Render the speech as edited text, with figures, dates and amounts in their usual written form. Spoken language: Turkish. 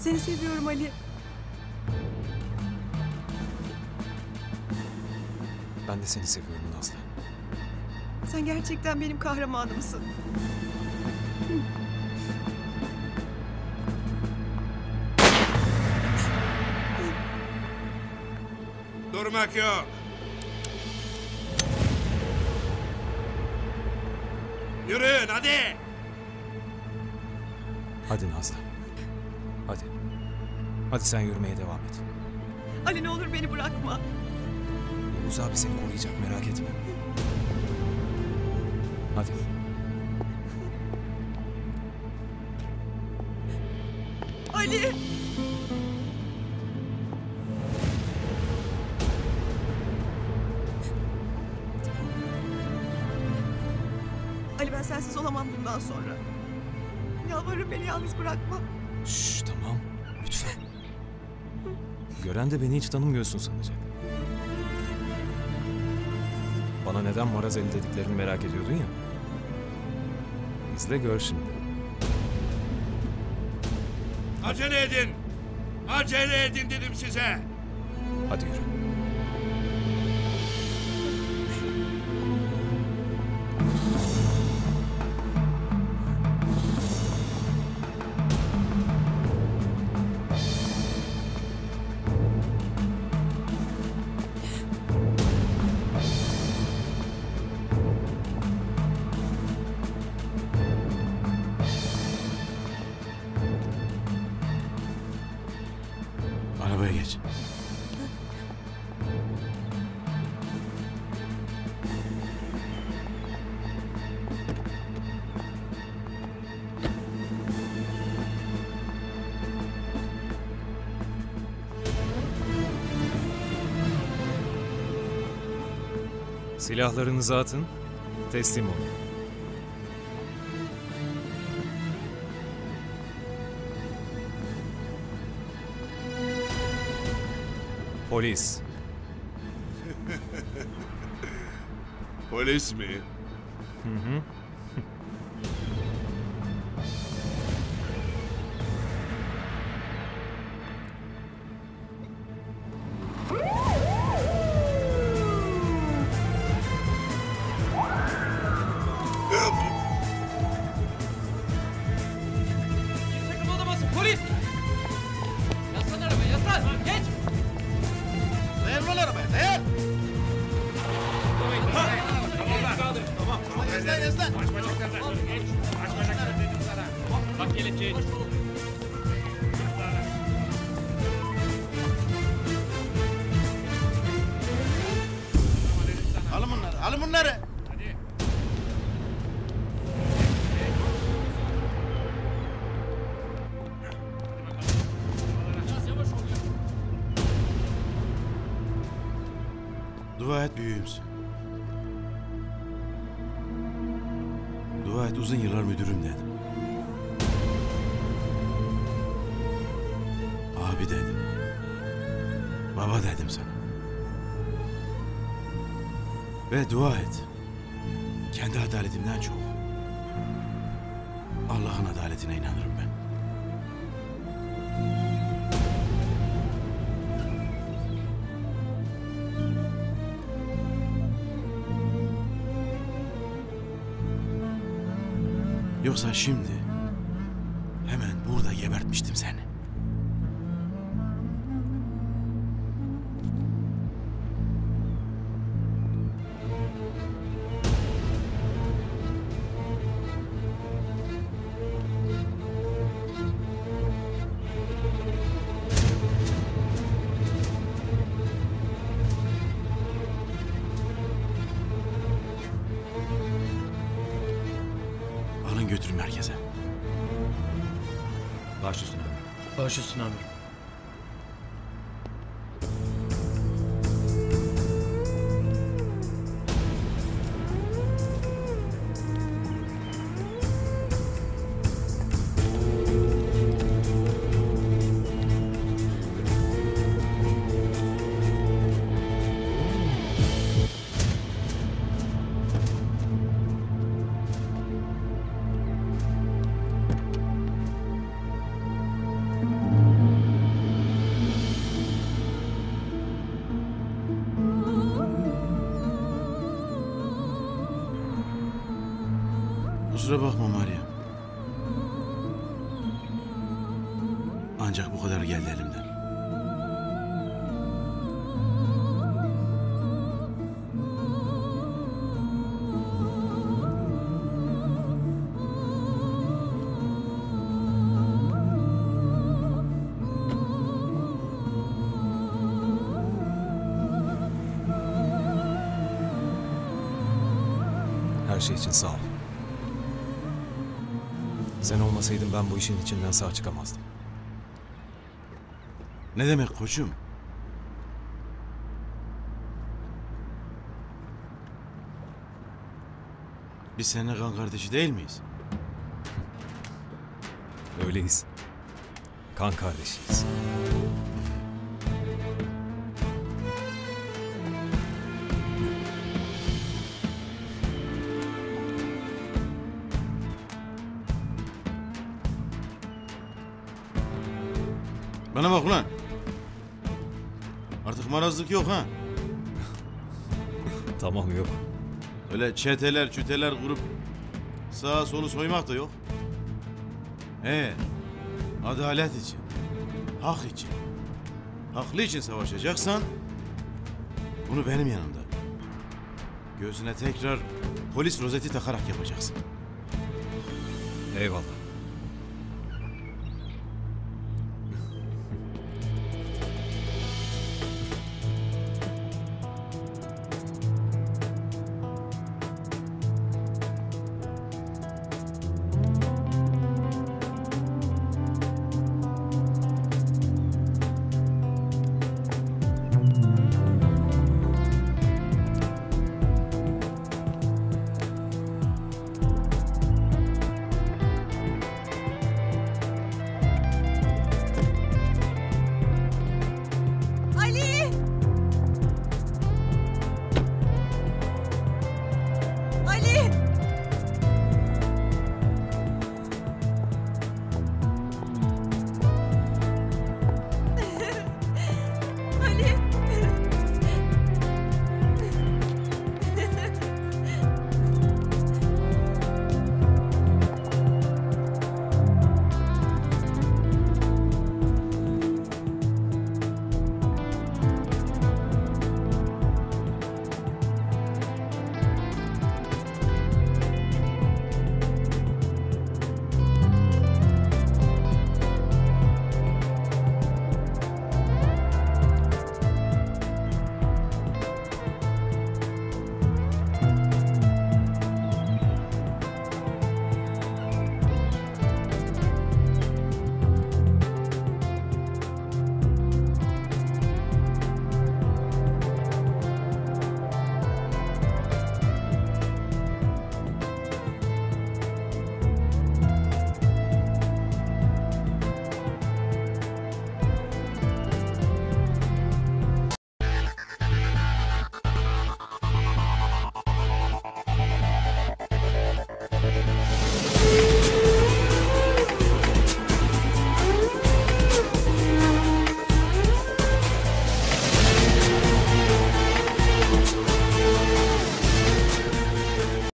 Seni seviyorum Ali. Ben de seni seviyorum Nazlı. Sen gerçekten benim kahramanımsın. Durmak yok. Yürüyün hadi. Hadi Nazlı. Hadi. Hadi sen yürümeye devam et. Ali ne olur beni bırakma. Yavuz abi seni koruyacak, merak etme. Hadi. Ali! Ali ben sensiz olamam bundan sonra. Yalvarırım beni yalnız bırakma. Şşş tamam. Lütfen. Gören de beni hiç tanımıyorsun sanacak. Bana neden Marazeli dediklerini merak ediyordun ya. İzle gör şimdi. Acele edin. Acele edin dedim size. Hadi yürü. Arabaya geç. Silahlarınızı atın, teslim olun. Polis. Polis mi? Hı hı. Kimse kımıldamasın polis! Yaslan arabaya yaslan! Geç! Dayan lan arabaya dayan. Tamam. Eslen. Aç bacaklarını. Geç. Aç bacaklarını dedim sana. Bak kelepçeyi. Alın bunları. Alın bunları. Hadi. Biraz yavaş ol ya. Dua et büyüğümsün. Dua et uzun yıllar müdürüm dedim. Abi dedim. Baba dedim sana. Ve dua et. Kendi adaletimden çok. Allah'ın adaletine inanırım ben. Yoksa şimdi hemen burada gebertmiştim seni. Alın götürün merkeze. Baş üstüne. Baş üstüne amirim. Kusura bakma Maria. Ancak bu kadar geldi elimden. Her şey için sağ ol. Sen olmasaydın ben bu işin içinden sağ çıkamazdım. Ne demek koçum? Biz seninle kan kardeşi değil miyiz? Öyleyiz. Kan kardeşiyiz. Bana bak ulan. Artık marazlık yok ha. Tamam, yok. Öyle çeteler çüteler kurup sağa solu soymak da yok. Adalet için, hak için, haklı için savaşacaksan bunu benim yanımda. Göğsüne tekrar polis rozeti takarak yapacaksın. Eyvallah.